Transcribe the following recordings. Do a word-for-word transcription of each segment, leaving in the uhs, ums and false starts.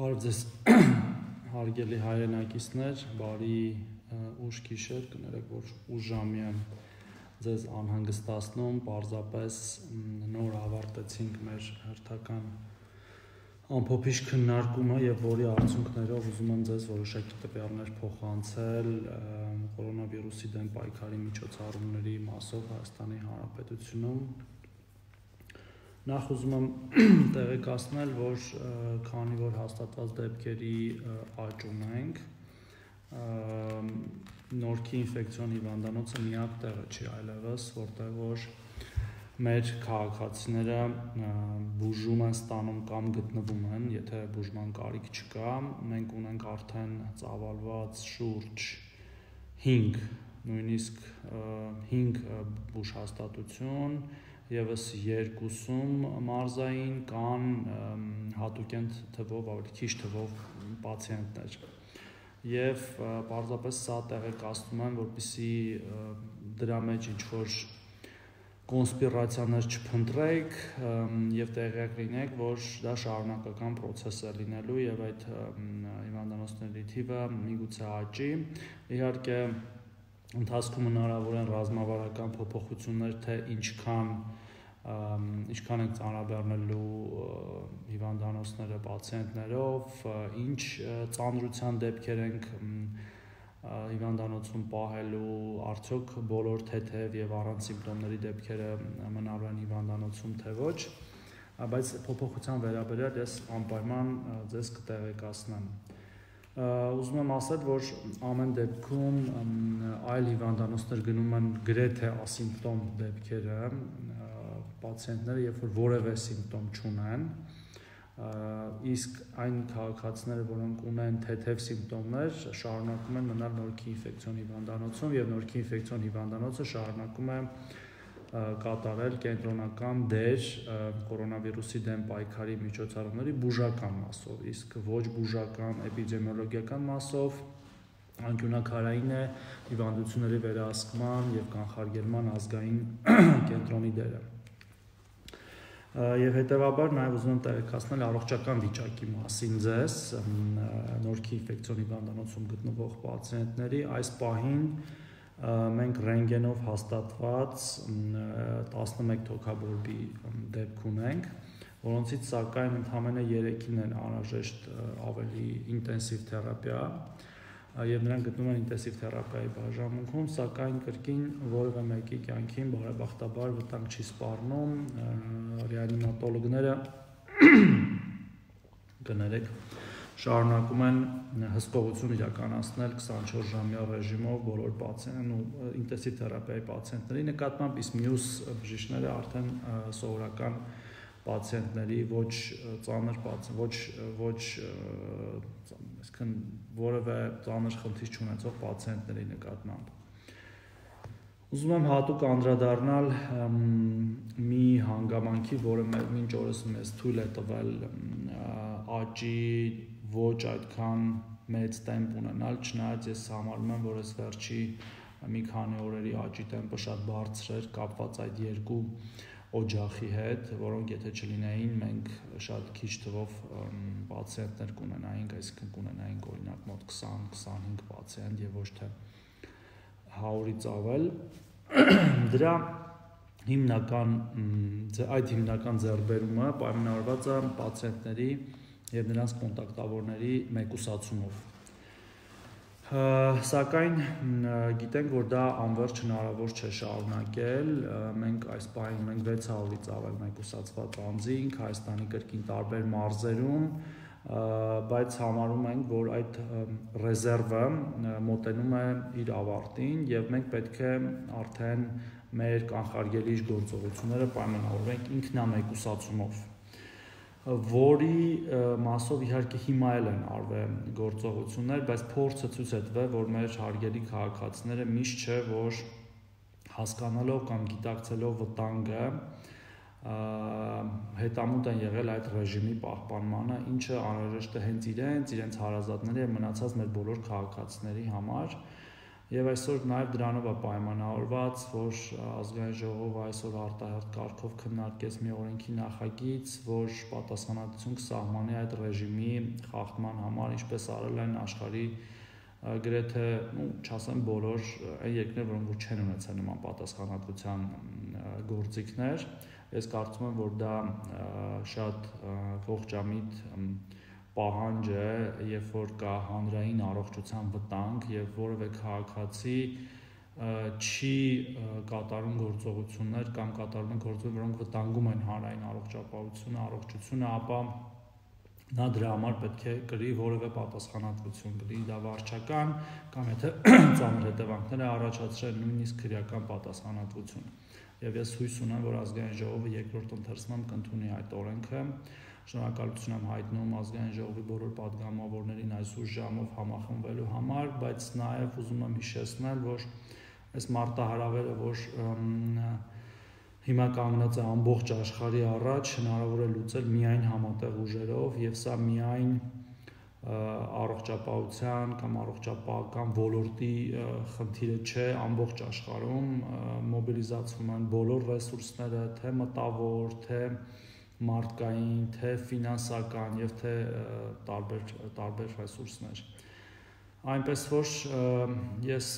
Բարև ձեզ հարգելի հայրենակիցներ, բարի ուշ գիշեր, կներեք, որ ուշ ժամի եմ ձեզ անհանգստացնում, պարզապես նոր ավարտեցինք մեր հերթական ամփոփիչ քննարկումը եւ որի արդյունքներով ուզում եմ ձեզ որոշակի տվյալներ փոխանցել կորոնավիրուսի դեմ պայքարի միջոցառումների մասով Հայաստանի Հանրապետությունում։ Նախ ուզում եմ տեղեկացնել, որ քանի որ հաստատված դեպքերի աճ ունենք, Նորքի ինֆեկցիոն հիվանդանոցը միակ տեղը չի այլևս, որտեղ որ մեր քաղաքացիները բուժում են ստանում կամ գտնվում են, եթե բուժման կարիք չկա, մենք ունենք արդեն ծավալված շուրջ հինգ, նույնիսկ հինգ բուժհաստատություն, Եվս երկուսում մարզային կան հատուկենտ թվով, ավելի քիչ թվով պացիենտներ։ Եվ պարզապես սա տեղեկացնում եմ, որպեսզի դրա մեջ ինչ-որ կոնսպիրացիաներ չփնտրեք եւ տեղյակ լինեք, որ դա շարունակական process է լինելու եւ այդ հիվանդանոցների թիվը միգուցե աճի։ Իհարկե ընթացքում հնարավոր են ռազմավարական փոփոխություններ, թե ինչքան ինչքան ենք ծանրաբեռնելու հիվանդանոցները պացիենտներով, ինչ ծանրության դեպքեր ենք հիվանդանոցում պահելու, արդյոք բոլոր թեթև եւ առանց սիմպտոմների դեպքերը մնալու են հիվանդանոցում, թե ոչ, բայց փոփոխության վերաբերյալ ես անպայման ձեզ կտեղեկացնեմ։ Ուզում եմ ասել, որ ամեն դեպքում այլ հիվանդանոցներ գնում են գրեթե ասիմպտոմ դեպքերը, պացիենտները, երբ որ որևէ սիմպտոմ չունեն, իսկ այն քաղաքացիները, որոնք ունեն թեթև սիմպտոմներ, շարունակում են մնալ Նորքի ինֆեկցիոն հիվանդանոցում եւ Նորքի ինֆեկցիոն հիվանդանոցը շարունակում է կատարել կենտրոնական դեր կորոնավիրուսի դեմ պայքարի միջոցառումների բուժական մասով, իսկ ոչ բուժական էպիդեմիոլոգիական մասով անկյունաքարային է հիվանդությունների վերահսկման եւ կանխարգելման ազգային կենտրոնի դերը։ Եվ հետեւաբար նաեւ ուզում եմ տեղեկացնել առողջական վիճակի մասին ձեզ Նորքի ինֆեկցիոն հիվանդանոցում գտնվող պացիենտների այս պահին մենք ռենտգենով հաստատված տասնմեկ թոքաբորբի դեպք ունենք, որոնցից սակայն ընդամենը երեքին են անհրաժեշտ ավելի ինտենսիվ թերապիա եւ նրանք գտնվում են ինտենսիվ թերապիայի բաժանմունքում, սակայն կրկին որևէ մեկի կյանքին բարեբախտաբար վտանգ չի սպառնում, ռեանիմատոլոգները կներեք շարունակում են հսկողություն իրականացնել քսանչորս ժամյա ռեժիմով բոլոր պացիենտներն ու ինտենսիվ թերապիայի պացիենտների նկատմամբ, իսկ մյուս բժիշկները արդեն սովորական պացիենտների ոչ ծանր պացիենտ, ոչ ոչ այսինքն որևէ ծանր խնդիր չունեցող պացիենտների նկատմամբ։ Ուզում եմ հատուկ անդրադառնալ մի հանգամանքի, որը մինչ օրս մեզ թույլ է տվել աճի ոչ այդքան մեծ տեմպ ունենալ, չնայած ես համարում եմ, որ այս վերջի մի քանի օրերի աճի տեմպը շատ բարձր էր կապված այդ երկու օջախի հետ, որոնք եթե չլինեին, մենք շատ քիչ թվով պացիենտներ կունենայինք, այսինքն կունենայինք օրինակ մոտ քսան քսանհինգ պացիենտ եւ ոչ թե հարյուրից ավել։ Դրա հիմնական այդ հիմնական ձեռքբերումը պայմանավորված է պացիենտների եւ նրանց կոնտակտավորների մեկուսացումով։ Սակայն գիտենք, որ դա անվերջ հնարավոր չէ շարունակել, մենք այս պահին ունենք վեց հարյուրից ավել մեկուսացված անձինք Հայաստանի կրկին տարբեր մարզերում, բայց համարում ենք, որ այդ ռեզերվը մոտենում է իր ավարտին եւ մենք պետք է արդեն մեր կանխարգելիչ գործողությունները պայմանավորենք ինքնամեկուսացումով, որի մասով իհարկե հիմա էլ են արվել գործողություններ, բայց փորձը ցույց է տվել, որ մեր հարգելի քաղաքացիները միշտ չէ, որ հասկանալով կամ գիտակցելով վտանգը հետամուտ են եղել այդ ռեժիմի պահպանմանը, ինչը անհրաժեշտ է հենց իրենց, իրենց հարազատների եւ մնացած մեր բոլոր քաղաքացիների համար, Եվ այսօր նաև դրանով է պայմանավորված, որ ազգային ժողովը այսօր արտահերթ կարգով քննարկեց մի օրենքի նախագիծ, որ պատասխանատվություն կսահմանի այդ ռեժիմի խախտման համար, ինչպես արել են աշխարհի գրեթե, ну, չասեմ բոլոր այն երկրները, որոնք չեն ունեցել նման պատասխանատվության գործիքներ։ Ես կարծում եմ, որ դա շատ ողջամիտ պահանջ է, երբ որ կա հանրային առողջության վտանգ եւ որևէ քաղաքացի չի կատարում գործողություններ կամ կատարում են գործողություններ, որոնք վտանգում են հանրային առողջապահությունը, առողջությունը, ապա նա դրա համար պետք է կրի որևէ պատասխանատվություն, կրի դա վարչական կամ եթե ծանր հետևանքներ է առաջացրել, նույնիսկ քրեական պատասխանատվություն։ Եվ ես հույս ունեմ, որ ազգային ժողովը երկրորդ ընթերցման կընդունի այդ օրենքը։ Շնորհակալություն եմ հայտնում ազգային ժողովի բոլոր պատգամավորներին այս ուշ ժամով համախմբվելու համար, բայց նաև ուզում եմ հիշեցնել, որ այս մարտահրավերը, որ հիմա կանգնած է ամբողջ աշխարհի առաջ, հնարավոր է լուծել միայն համատեղ ուժերով, եւ սա միայն առողջապահության կամ առողջապահական ոլորտի խնդիրը չէ, ամբողջ աշխարհում մոբիլիզացվում են բոլոր ռեսուրսները, թե մտավոր, թե մարդկային, թե ֆինանսական եւ թե տարբեր տարբեր ռեսուրսներ։ Այնպես որ ես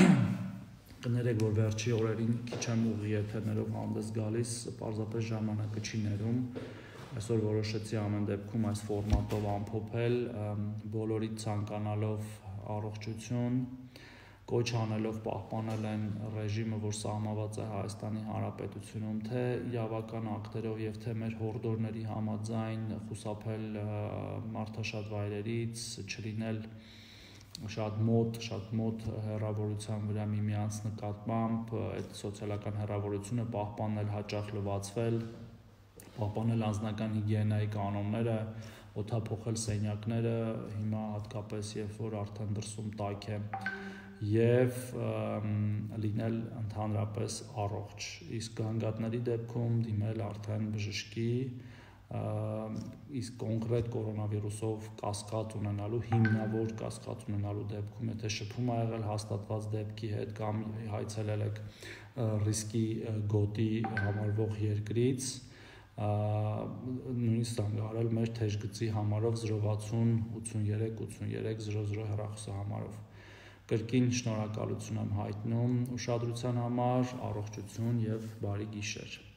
կներեք, որ վերջի օրերին քիչ եմ ուղի եթերներով հանդես գալիս, պարզապես ժամանակը չի ներում։ Այսօր որոշեցի ամեն դեպքում այս ֆորմատով ամփոփել, բոլորի ցանկանալով առողջություն, կոչ անելով պահպանել այն ռեժիմը, որ սահմանված է Հայաստանի Հանրապետությունում, թե իրավական ակտերով եւ թե մեր հորդորների համաձայն խուսափել մարդաշատ վայրերից, չլինել շատ մոտ, շատ մոտ հեռավորության վրա միմյանց նկատմամբ, այդ սոցիալական հեռավորությունը պահպանել, հաճախ լվացվել, պահպանել անձնական հիգիենայի կանոնները, օդափոխել սենյակները, հիմա հատկապես երբ որ արդեն դրսում տաք է, եւ լինել ընդհանրապես առողջ։ Իսկ գանգատների դեպքում դիմել արդեն բժշկի, իսկ կոնկրետ կորոնավիրուսով կասկած ունենալու, հիմնավոր կասկած ունենալու դեպքում, եթե շփում ա եղել հաստատված դեպքի հետ կամ հայցելել եք ռիսկի գոտի համարվող երկրից, նույնիսկ զանգահարել մեր թեժգծի համարով զրո վաթսուն ութսուններեք ութսուններեք զրո զրո հեռախոսահամարով։ Կրկին շնորհակալություն եմ հայտնում ուշադրության համար, առողջություն եւ բարի գիշեր։